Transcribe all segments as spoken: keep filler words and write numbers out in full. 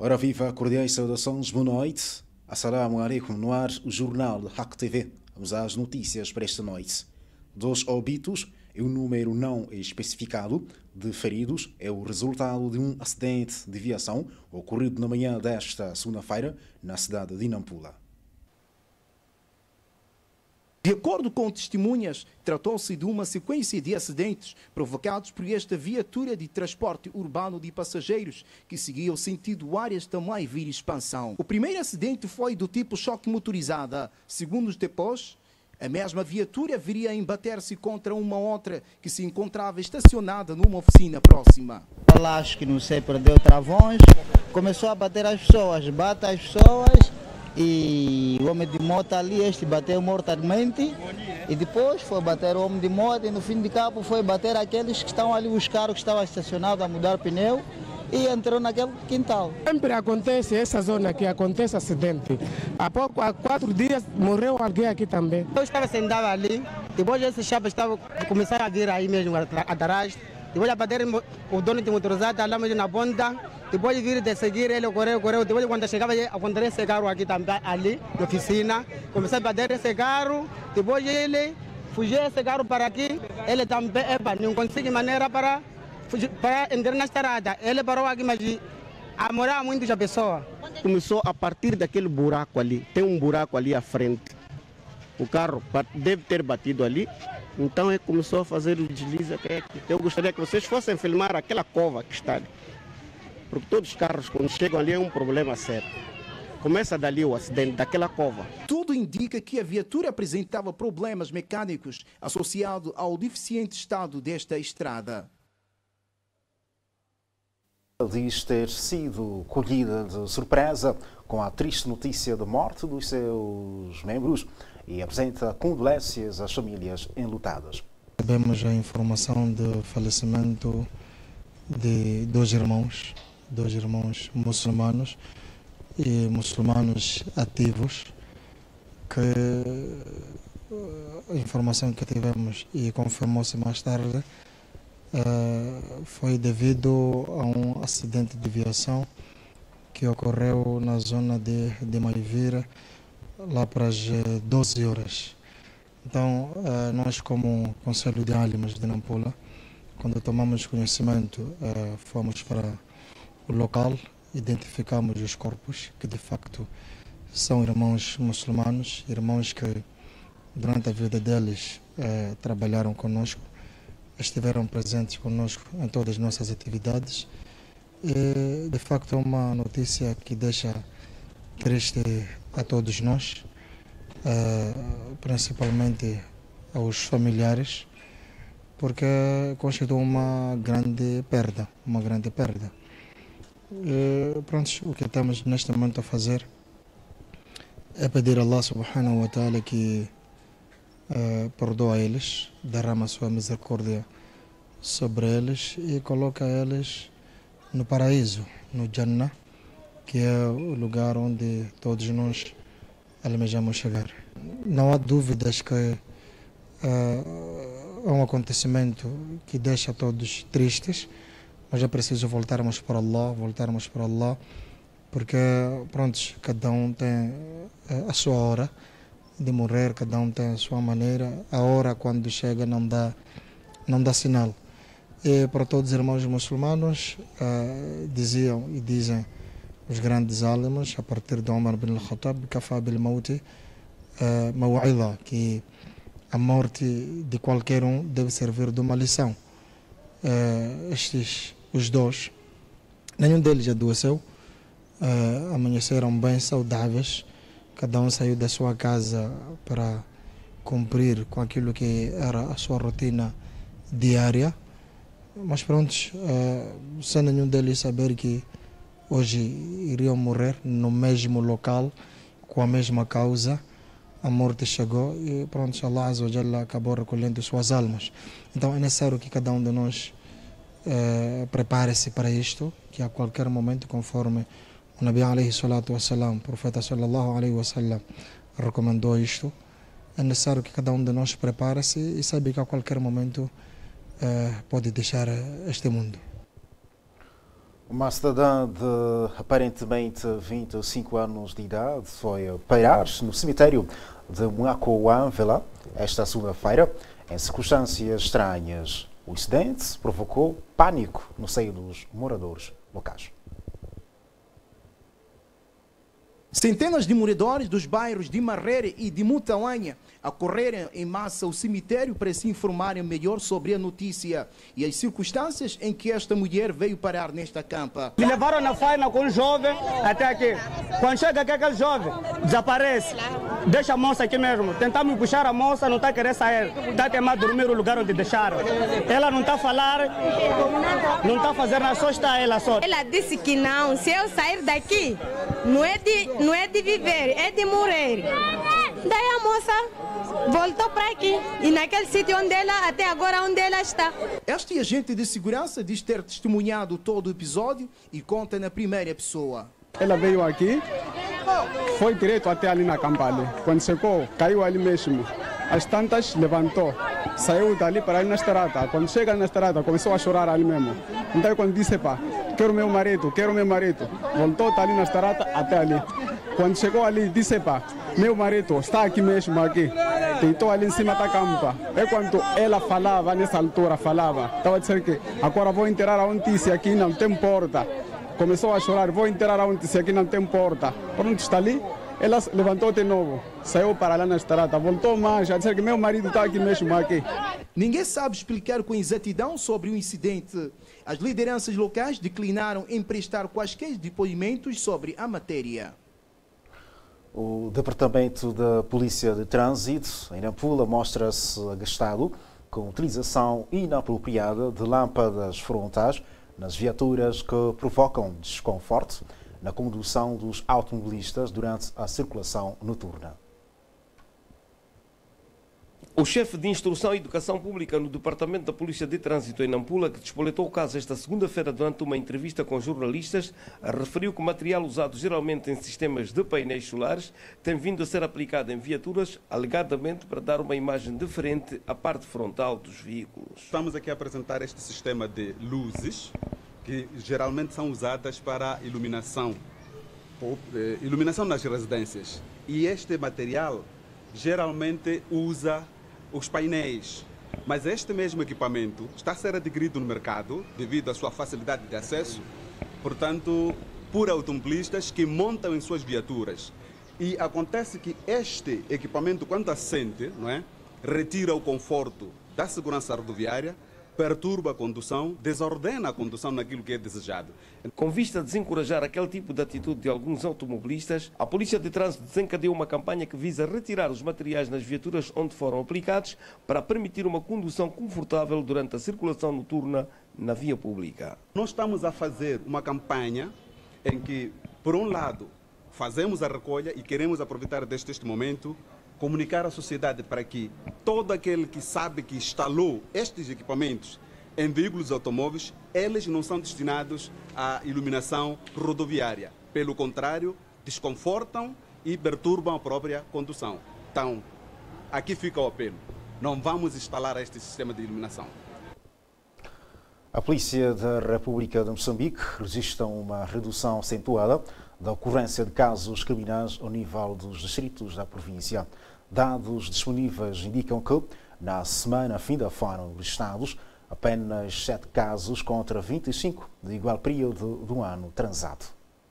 Ora viva, cordiais saudações, boa noite. Assalamu alaikum, no ar o jornal Hack T V. Vamos às notícias para esta noite. Dois óbitos e um número não especificado de feridos é o resultado de um acidente de viação ocorrido na manhã desta segunda-feira na cidade de Nampula. De acordo com testemunhas, tratou-se de uma sequência de acidentes provocados por esta viatura de transporte urbano de passageiros que seguia o sentido áreas Tamai-Vira Expansão. O primeiro acidente foi do tipo choque motorizada. Segundos depois, a mesma viatura viria a embater-se contra uma outra que se encontrava estacionada numa oficina próxima. Lá, acho que não sei, perdeu travões, começou a bater as pessoas, bate as pessoas. E o homem de moto ali, este bateu mortalmente e depois foi bater o homem de moto e no fim de cabo foi bater aqueles que estão ali, os carros que estavam estacionados a mudar pneu e entrou naquele quintal. Sempre acontece essa zona que acontece acidente. Há pouco, há quatro dias morreu alguém aqui também. Eu estava sentado ali, depois esse chapa estava começaram a vir aí mesmo atrás. Depois a bater o dono de motorizada lá mesmo na ponta. Depois de vir de seguir ele, correu, correu. Depois quando chegava, encontrei esse carro aqui também, ali, na oficina. Comecei a bater esse carro. Depois ele fugiu esse carro para aqui. Ele também, epa, não consegue maneira para, fugir, para entrar na estrada. Ele parou aqui, mas a morar muito a pessoa. Começou a partir daquele buraco ali. Tem um buraco ali à frente. O carro deve ter batido ali. Então ele começou a fazer o deslize até aqui. Eu gostaria que vocês fossem filmar aquela cova que está ali. Porque todos os carros, quando chegam ali, é um problema sério. Começa dali o acidente, daquela cova. Tudo indica que a viatura apresentava problemas mecânicos associados ao deficiente estado desta estrada. Diz ter sido colhida de surpresa com a triste notícia da morte dos seus membros e apresenta condolências às famílias enlutadas. Recebemos a informação do falecimento de dois irmãos, dois irmãos muçulmanos e muçulmanos ativos, que a informação que tivemos e confirmou-se mais tarde foi devido a um acidente de viação que ocorreu na zona de, de Maivira, lá para as doze horas. Então, nós como Conselho de Álimas de Nampula, quando tomamos conhecimento, fomos para o local, identificamos os corpos, que de facto são irmãos muçulmanos, irmãos que durante a vida deles trabalharam conosco, estiveram presentes conosco em todas as nossas atividades. E, de facto, é uma notícia que deixa triste a todos nós, uh, principalmente aos familiares, porque constitui uma grande perda, uma grande perda. E, pronto, o que estamos neste momento a fazer é pedir a Allah subhanahu wa ta'ala que uh, perdoa eles, derrama a sua misericórdia sobre eles e coloca eles no paraíso, no Jannah, que é o lugar onde todos nós almejamos chegar. Não há dúvidas que uh, é um acontecimento que deixa todos tristes, mas é preciso voltarmos para Allah, voltarmos para Allah, porque pronto, cada um tem a sua hora de morrer, cada um tem a sua maneira, a hora quando chega não dá, não dá sinal. E para todos os irmãos muçulmanos, uh, diziam e dizem os grandes álimas, a partir de Umar bin al-Khattab, Kafa bil mauti maw'idha, que a morte de qualquer um deve servir de uma lição. Uh, estes, os dois, nenhum deles adoeceu, uh, amanheceram bem saudáveis, cada um saiu da sua casa para cumprir com aquilo que era a sua rotina diária. Mas pronto, uh, sem nenhum deles saber que hoje iriam morrer no mesmo local, com a mesma causa, a morte chegou e pronto, Allah Azza wa Jalla acabou recolhendo suas almas. Então é necessário que cada um de nós uh, prepare-se para isto, que a qualquer momento, conforme o Nabi alayhi salatu wassalam, o profeta sallallahu alayhi wa sallam, recomendou isto, é necessário que cada um de nós prepare-se e saiba que a qualquer momento Uh, pode deixar este mundo. Uma cidadã de aparentemente vinte e cinco anos de idade foi pairar no cemitério de Muacoanvela esta segunda-feira em circunstâncias estranhas. O incidente provocou pânico no seio dos moradores locais. Centenas de moradores dos bairros de Marrere e de Mutauanha acorreram em massa ao cemitério para se informarem melhor sobre a notícia e as circunstâncias em que esta mulher veio parar nesta campa. Me levaram na faina com um jovem até aqui. Quando chega aqui, aquele jovem desaparece. Deixa a moça aqui mesmo. Tentamos puxar a moça, não está querendo sair. Está querendo dormir no lugar onde deixaram. Ela não está a falar, não está a fazer nada, só está ela só. Ela disse que não, se eu sair daqui, não é de, não é de viver, é de morrer. Daí a moça voltou para aqui e naquele sítio onde ela, até agora onde ela está. Este agente de segurança diz ter testemunhado todo o episódio e conta na primeira pessoa. Ela veio aqui, foi direto até ali na campa ali. Quando chegou, caiu ali mesmo. As tantas levantou, saiu dali para ir na estrada. Quando chega na estrada, começou a chorar ali mesmo. Então quando disse, pá, quero meu marido, quero meu marido. Voltou, tá ali na estrada até ali. Quando chegou ali, disse, pá, meu marido está aqui mesmo, aqui. Deitou ali em cima da campa. É quando ela falava, nessa altura, falava. Estava dizendo que agora vou enterrar a notícia aqui, não tem porta. Começou a chorar, vou enterrar a notícia aqui, não tem porta. Pronto, está ali. Ela levantou de novo, saiu para lá na estrada, voltou mais, a dizer que meu marido está aqui mesmo, aqui. Ninguém sabe explicar com exatidão sobre o incidente. As lideranças locais declinaram em prestar quaisquer depoimentos sobre a matéria. O Departamento da Polícia de Trânsito, em Nampula, mostra-se agastado com a utilização inapropriada de lâmpadas frontais nas viaturas que provocam desconforto na condução dos automobilistas durante a circulação noturna. O chefe de Instrução e Educação Pública no Departamento da Polícia de Trânsito em Nampula, que despoletou o caso esta segunda-feira durante uma entrevista com jornalistas, referiu que o material usado geralmente em sistemas de painéis solares tem vindo a ser aplicado em viaturas, alegadamente para dar uma imagem diferente à parte frontal dos veículos. Estamos aqui a apresentar este sistema de luzes, que geralmente são usadas para iluminação, iluminação nas residências. E este material geralmente usa os painéis, mas este mesmo equipamento está a ser adquirido no mercado devido à sua facilidade de acesso, portanto, por automobilistas que montam em suas viaturas. E acontece que este equipamento, quando assente, não é, retira o conforto da segurança rodoviária, perturba a condução, desordena a condução naquilo que é desejado. Com vista a desencorajar aquele tipo de atitude de alguns automobilistas, a Polícia de Trânsito desencadeou uma campanha que visa retirar os materiais nas viaturas onde foram aplicados para permitir uma condução confortável durante a circulação noturna na via pública. Nós estamos a fazer uma campanha em que, por um lado, fazemos a recolha e queremos aproveitar deste este momento comunicar à sociedade para que todo aquele que sabe que instalou estes equipamentos em veículos automóveis, eles não são destinados à iluminação rodoviária. Pelo contrário, desconfortam e perturbam a própria condução. Então, aqui fica o apelo. Não vamos instalar este sistema de iluminação. A Polícia da República de Moçambique registra uma redução acentuada da ocorrência de casos criminais ao nível dos distritos da província. Dados disponíveis indicam que, na semana fim da fora dos estados, apenas sete casos contra vinte e cinco de igual período do ano transado.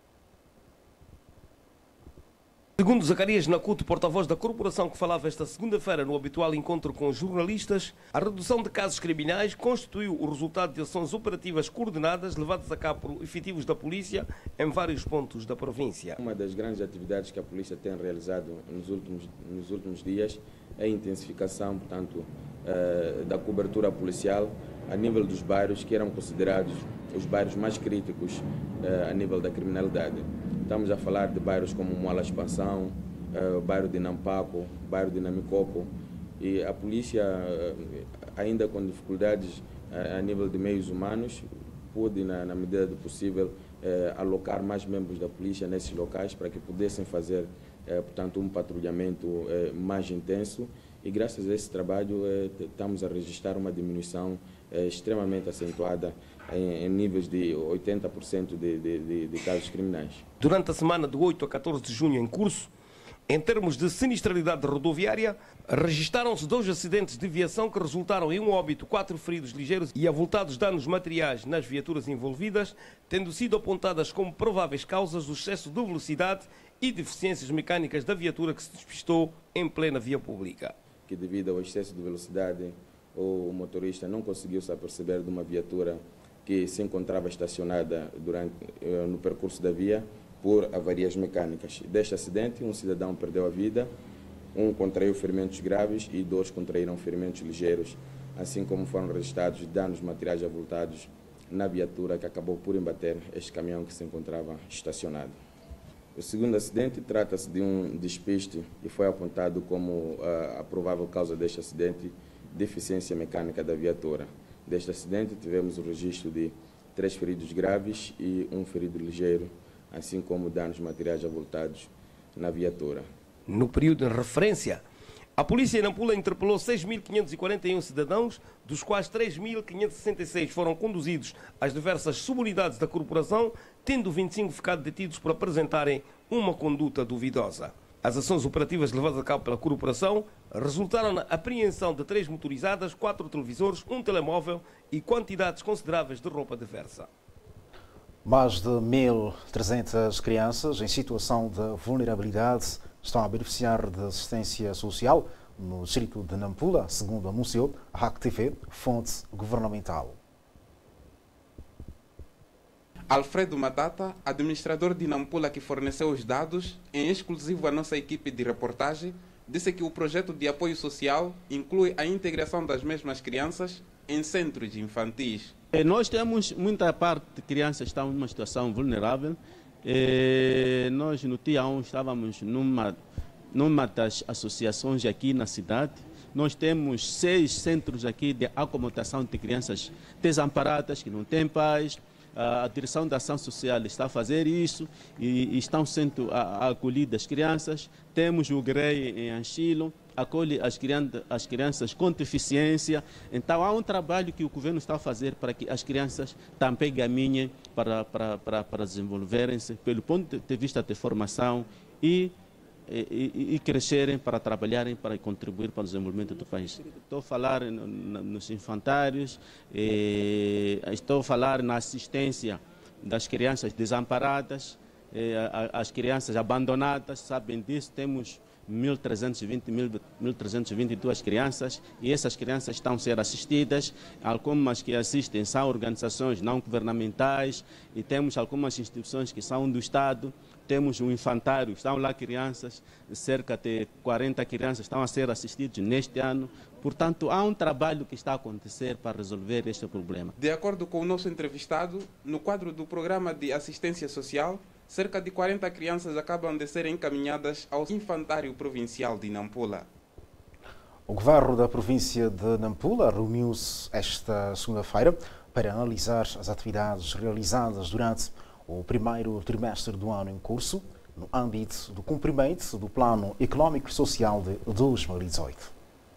Segundo Zacarias Nacuto, porta-voz da corporação que falava esta segunda-feira no habitual encontro com jornalistas, a redução de casos criminais constituiu o resultado de ações operativas coordenadas levadas a cabo por efetivos da polícia em vários pontos da província. Uma das grandes atividades que a polícia tem realizado nos últimos, nos últimos dias é a intensificação, portanto, da cobertura policial a nível dos bairros que eram considerados os bairros mais críticos a nível da criminalidade. Estamos a falar de bairros como Moala Expansão, o bairro de Nampaco, o bairro de Namicopo, e a polícia, ainda com dificuldades a nível de meios humanos, pôde, na, na medida do possível, alocar mais membros da polícia nesses locais para que pudessem fazer, portanto, um patrulhamento mais intenso. E graças a esse trabalho estamos a registrar uma diminuição é, extremamente acentuada em, em níveis de oitenta por cento de, de, de, de casos criminais. Durante a semana de oito a catorze de junho em curso, em termos de sinistralidade rodoviária, registaram-se dois acidentes de viação que resultaram em um óbito, quatro feridos ligeiros e avultados danos materiais nas viaturas envolvidas, tendo sido apontadas como prováveis causas do excesso de velocidade e deficiências mecânicas da viatura que se despistou em plena via pública. Que devido ao excesso de velocidade, o motorista não conseguiu se aperceber de uma viatura que se encontrava estacionada durante, no percurso da via, por avarias mecânicas. Deste acidente, um cidadão perdeu a vida, um contraiu ferimentos graves e dois contraíram ferimentos ligeiros, assim como foram registrados danos materiais avultados na viatura que acabou por embater este caminhão que se encontrava estacionado. O segundo acidente trata-se de um despiste e foi apontado como a, a provável causa deste acidente, deficiência mecânica da viatura. Deste acidente, tivemos o registro de três feridos graves e um ferido ligeiro, assim como danos materiais avultados na viatura. No período de referência, a polícia em Nampula interpelou seis mil quinhentos e quarenta e um cidadãos, dos quais três mil quinhentos e sessenta e seis foram conduzidos às diversas subunidades da corporação, tendo vinte e cinco ficado detidos por apresentarem uma conduta duvidosa. As ações operativas levadas a cabo pela corporação resultaram na apreensão de três motorizadas, quatro televisores, um telemóvel e quantidades consideráveis de roupa diversa. Mais de mil e trezentas crianças em situação de vulnerabilidade estão a beneficiar de assistência social no distrito de Nampula, segundo anunciou a R A C T V, fonte governamental. Alfredo Matata, administrador de Nampula que forneceu os dados, em exclusivo à nossa equipe de reportagem, disse que o projeto de apoio social inclui a integração das mesmas crianças em centros infantis. Nós temos muita parte de crianças que estão numa situação vulnerável. E nós no dia um estávamos numa, numa das associações aqui na cidade. Nós temos seis centros aqui de acomodação de crianças desamparadas, que não têm pais. A Direção da Ação Social está a fazer isso e, e estão sendo acolhidas crianças. Temos o G R E I em Anchilo, acolhe as crianças, as crianças com deficiência. Então há um trabalho que o governo está a fazer para que as crianças também caminhem para, para, para, para desenvolverem-se pelo ponto de vista de formação e E, e crescerem para trabalharem, para contribuir para o desenvolvimento do país. Estou a falar no, no, nos infantários, eh, estou a falar na assistência das crianças desamparadas, eh, as crianças abandonadas, sabem disso, temos mil trezentas e vinte e duas crianças e essas crianças estão a ser assistidas. Algumas que assistem são organizações não governamentais e temos algumas instituições que são do Estado. Temos um infantário, estão lá crianças, cerca de quarenta crianças estão a ser assistidas neste ano. Portanto, há um trabalho que está a acontecer para resolver este problema. De acordo com o nosso entrevistado, no quadro do programa de assistência social, cerca de quarenta crianças acabam de ser encaminhadas ao infantário provincial de Nampula. O governo da província de Nampula reuniu-se esta segunda-feira para analisar as atividades realizadas durante o primeiro trimestre do ano em curso, no âmbito do cumprimento do Plano Económico e Social de dois mil e dezoito.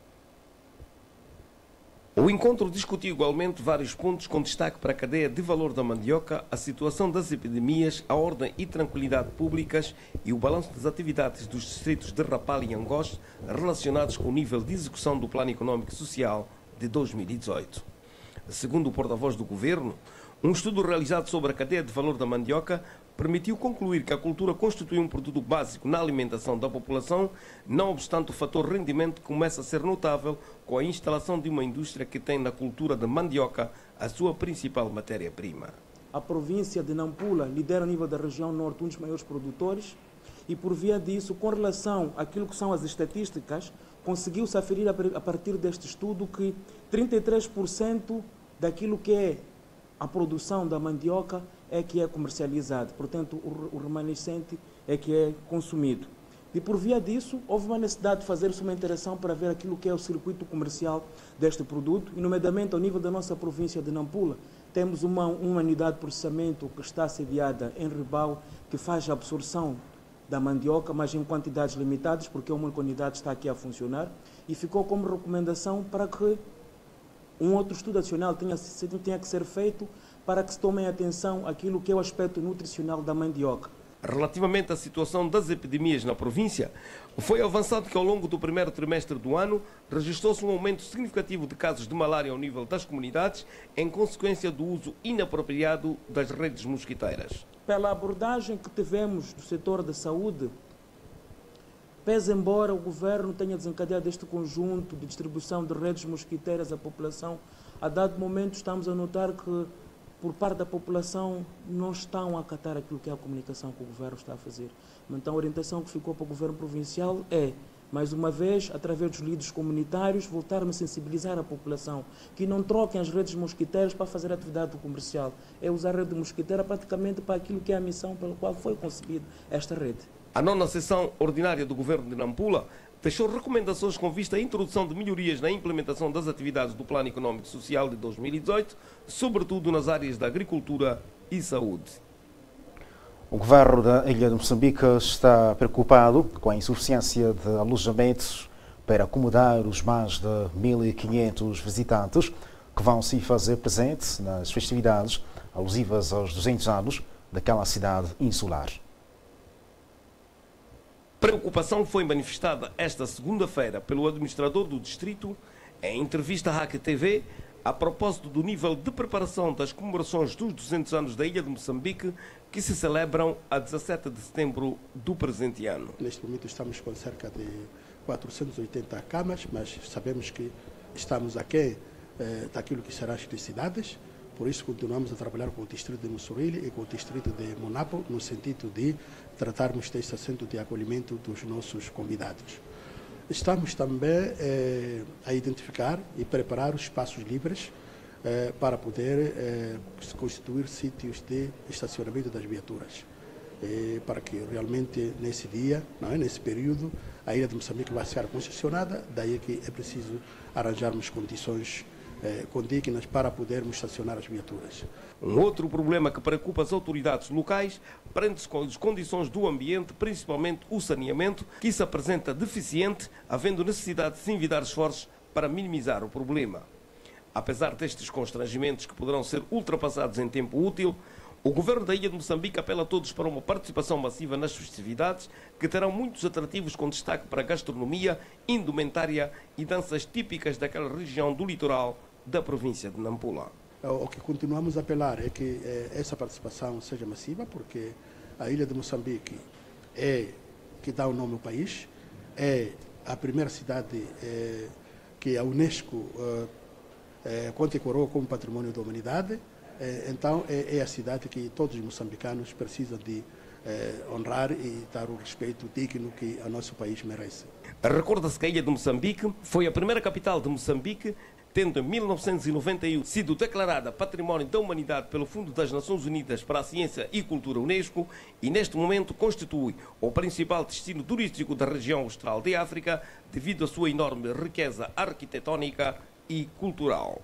O encontro discutiu igualmente vários pontos com destaque para a cadeia de valor da mandioca, a situação das epidemias, a ordem e tranquilidade públicas e o balanço das atividades dos distritos de Rapal e Angoche relacionados com o nível de execução do Plano Económico e Social de dois mil e dezoito. Segundo o porta-voz do Governo, um estudo realizado sobre a cadeia de valor da mandioca permitiu concluir que a cultura constitui um produto básico na alimentação da população, não obstante o fator rendimento começa a ser notável com a instalação de uma indústria que tem na cultura da mandioca a sua principal matéria-prima. A província de Nampula lidera a nível da região norte um dos maiores produtores e por via disso, com relação àquilo que são as estatísticas, conseguiu-se aferir a partir deste estudo que trinta e três por cento daquilo que é a produção da mandioca é que é comercializado, portanto o remanescente é que é consumido. E por via disso, houve uma necessidade de fazer-se uma interação para ver aquilo que é o circuito comercial deste produto, e nomeadamente ao nível da nossa província de Nampula, temos uma, uma unidade de processamento que está sediada em Ribau, que faz a absorção da mandioca, mas em quantidades limitadas, porque uma única unidade está aqui a funcionar, e ficou como recomendação para que um outro estudo adicional tenha, tenha que ser feito para que se tomem atenção àquilo que é o aspecto nutricional da mandioca. Relativamente à situação das epidemias na província, foi avançado que ao longo do primeiro trimestre do ano registrou-se um aumento significativo de casos de malária ao nível das comunidades em consequência do uso inapropriado das redes mosquiteiras. Pela abordagem que tivemos do setor da saúde, pese embora o governo tenha desencadeado este conjunto de distribuição de redes mosquiteiras à população, a dado momento estamos a notar que por parte da população não estão a acatar aquilo que é a comunicação que o governo está a fazer. Então a orientação que ficou para o governo provincial é, mais uma vez, através dos líderes comunitários, voltarmos a sensibilizar a população, que não troquem as redes mosquiteiras para fazer atividade comercial. É usar a rede mosquiteira praticamente para aquilo que é a missão pela qual foi concebida esta rede. A nona sessão ordinária do governo de Nampula deixou recomendações com vista à introdução de melhorias na implementação das atividades do Plano Econômico e Social de dois mil e dezoito, sobretudo nas áreas da agricultura e saúde. O governo da Ilha de Moçambique está preocupado com a insuficiência de alojamentos para acomodar os mais de mil e quinhentos visitantes que vão se fazer presentes nas festividades alusivas aos duzentos anos daquela cidade insular. Preocupação foi manifestada esta segunda-feira pelo administrador do distrito em entrevista à R A C T V a propósito do nível de preparação das comemorações dos duzentos anos da Ilha de Moçambique que se celebram a dezassete de setembro do presente ano. Neste momento estamos com cerca de quatrocentas e oitenta camas, mas sabemos que estamos aquém eh, daquilo que serão as necessidades. Por isso, continuamos a trabalhar com o distrito de Mussurili e com o distrito de Monapo, no sentido de tratarmos deste assunto de acolhimento dos nossos convidados. Estamos também eh, a identificar e preparar os espaços livres eh, para poder eh, constituir sítios de estacionamento das viaturas, eh, para que realmente nesse dia, não é, nesse período, a Ilha de Moçambique vai ser congestionada, daí que é preciso arranjarmos condições Eh, condignas para podermos estacionar as viaturas. Um outro problema que preocupa as autoridades locais prende-se com as condições do ambiente, principalmente o saneamento, que se apresenta deficiente, havendo necessidade de se envidar esforços para minimizar o problema. Apesar destes constrangimentos que poderão ser ultrapassados em tempo útil, o governo da Ilha de Moçambique apela a todos para uma participação massiva nas festividades, que terão muitos atrativos com destaque para a gastronomia, indumentária e danças típicas daquela região do litoral da província de Nampula. O que continuamos a apelar é que eh, essa participação seja massiva, porque a Ilha de Moçambique é que dá o nome ao país, é a primeira cidade eh, que a Unesco eh, eh, condecorou como Patrimônio da Humanidade. Eh, então é, é a cidade que todos os moçambicanos precisam de eh, honrar e dar o respeito digno que o nosso país merece. Recorda-se que a Ilha de Moçambique foi a primeira capital de Moçambique, tendo em mil novecentos e noventa e um sido declarada Património da Humanidade pelo Fundo das Nações Unidas para a Ciência e Cultura Unesco e neste momento constitui o principal destino turístico da região austral de África devido à sua enorme riqueza arquitetónica e cultural.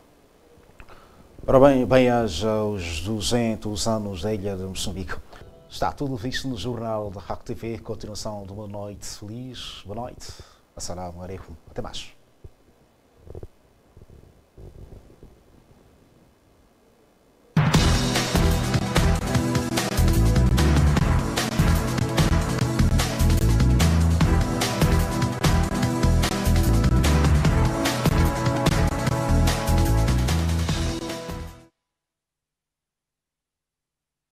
Ora bem, bem aos duzentos anos da Ilha de Moçambique. Está tudo visto no jornal da R A C T V. Continuação de uma noite feliz. Boa noite. Assalamu alaikum. Até mais.